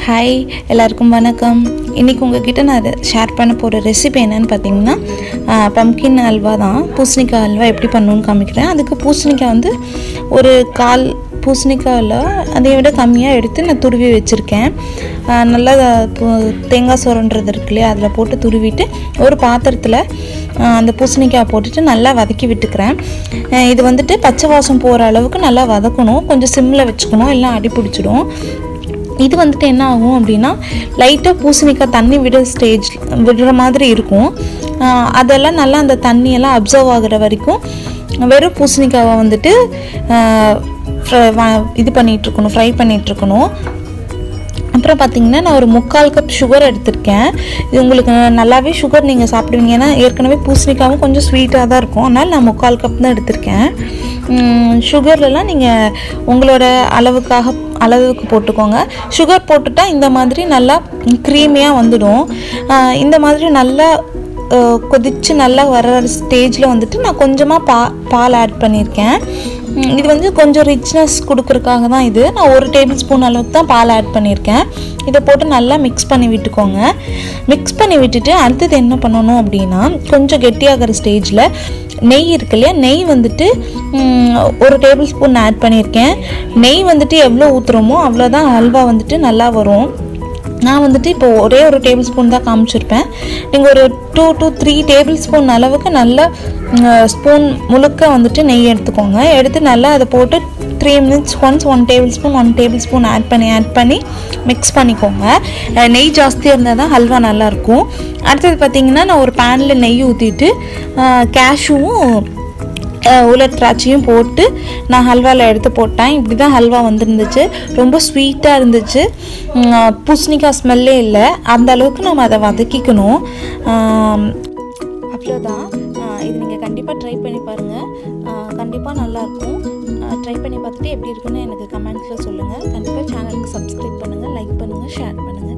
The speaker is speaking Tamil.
ஹாய் எல்லாருக்கும் வணக்கம். இன்றைக்கி உங்ககிட்ட நான் ஷேர் பண்ண போகிற ரெசிபி என்னென்னு பார்த்தீங்கன்னா பம்கின் அல்வா தான். பூசணிக்காய் அல்வா எப்படி பண்ணணுன்னு காமிக்கிறேன். அதுக்கு பூசணிக்காய் வந்து ஒரு கால் பூசணிக்காயில் அதை விட கம்மியாக எடுத்து நான் துருவி வச்சுருக்கேன். நல்லா தேங்காய் சுரண்டுறது இருக்கு இல்லையா, அதில் போட்டு துருவிட்டு ஒரு பாத்திரத்தில் அந்த பூசணிக்காய் போட்டுட்டு நல்லா வதக்கி விட்டுக்கிறேன். இது வந்துட்டு பச்சை வாசம் போகிற அளவுக்கு நல்லா வதக்கணும். கொஞ்சம் சிம்மில் வச்சுக்கணும், எல்லாம் அடி பிடிச்சிடும். இது வந்துட்டு என்ன ஆகும் அப்படின்னா, லைட்டாக பூசணிக்காய் தண்ணி விடுற மாதிரி இருக்கும். அதெல்லாம் நல்லா அந்த தண்ணியெல்லாம் அப்சர்வ் ஆகிற வரைக்கும் வெறும் பூசணிக்காவை வந்துட்டு இது பண்ணிகிட்ருக்கணும், ஃப்ரை பண்ணிகிட்ருக்கணும். அப்புறம் பார்த்திங்கன்னா நான் ஒரு 3/4 கப் சுகர் எடுத்திருக்கேன். இது உங்களுக்கு நல்லாவே சுகர் நீங்கள் சாப்பிடுவீங்க, ஏன்னா ஏற்கனவே பூசணிக்காவும் கொஞ்சம் ஸ்வீட்டாக தான் இருக்கும். அதனால் நான் 3/4 கப் தான் எடுத்திருக்கேன். சுகர்லலாம் நீங்கள் உங்களோட அளவுக்கு போட்டுக்கோங்க. சுகர் போட்டுட்டா இந்த மாதிரி நல்லா க்ரீமியாக வந்துடும். இந்த மாதிரி நல்லா கொதித்து நல்லா வர ஸ்டேஜில் வந்துட்டு நான் கொஞ்சமாக பால் ஆட் பண்ணியிருக்கேன். இது வந்து கொஞ்சம் ரிச்னஸ் கொடுக்குறதுக்காக தான் இது. நான் 1 டேபிள் ஸ்பூன் அளவுக்கு தான் பால் ஆட் பண்ணியிருக்கேன். இதை போட்டு நல்லா மிக்ஸ் பண்ணி விட்டுக்கோங்க. மிக்ஸ் பண்ணி விட்டுட்டு அடுத்தது என்ன பண்ணணும் அப்படின்னா, கொஞ்சம் கெட்டியாகிற ஸ்டேஜில் நெய் இருக்கு இல்லையா, நெய் வந்துட்டு 1 டேபிள் ஸ்பூன் ஆட் பண்ணியிருக்கேன். நெய் வந்துட்டு எவ்வளோ ஊற்றுறோமோ அவ்வளோதான் அல்வா வந்துட்டு நல்லா வரும். நான் வந்துட்டு இப்போ ஒரே 1 டேபிள் ஸ்பூன் தான் காமிச்சிருப்பேன். நீங்கள் ஒரு 2 to 3 டேபிள் ஸ்பூன் அளவுக்கு நல்லா ஸ்பூன் முழுக்க வந்துட்டு நெய் எடுத்துக்கோங்க. எடுத்து நல்லா அதை போட்டு 3 minutes once 1 table spoon add பண்ணி மிக்ஸ் பண்ணிக்கோங்க. நெய் ஜாஸ்தியாக இருந்தால் தான் ஹல்வா நல்லாயிருக்கும். அடுத்தது பார்த்திங்கன்னா, நான் ஒரு பேனில் நெய் ஊற்றிட்டு கேஷ்யூவும் உலர் திராட்சையும் போட்டு நான் ஹல்வாவில் எடுத்து போட்டேன். இப்படி தான் ஹல்வா வந்துருந்துச்சு. ரொம்ப ஸ்வீட்டாக இருந்துச்சு. பூசணிக்காய் ஸ்மெல்லே இல்லை. அந்த அளவுக்கு நம்ம அதை வதக்கிக்கணும். அவ்வளோதான். இது நீங்கள் கண்டிப்பாக ட்ரை பண்ணி பாருங்கள். கண்டிப்பாக நல்லாயிருக்கும். ட்ரை பண்ணி பார்த்துட்டு எப்படி இருக்குன்னு எனக்கு கமெண்ட்ஸில் சொல்லுங்கள். கண்டிப்பாக சேனலுக்கு சப்ஸ்கிரைப் பண்ணுங்கள், லைக் பண்ணுங்கள், ஷேர் பண்ணுங்கள்.